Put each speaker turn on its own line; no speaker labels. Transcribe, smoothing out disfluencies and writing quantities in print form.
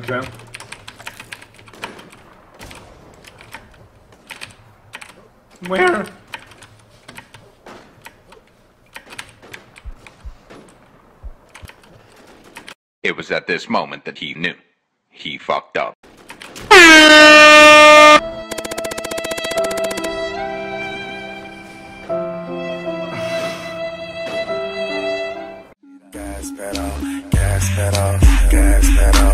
Okay. Where?
It was at this moment that he knew. He fucked up.
Gas pedal, gas pedal, gas pedal.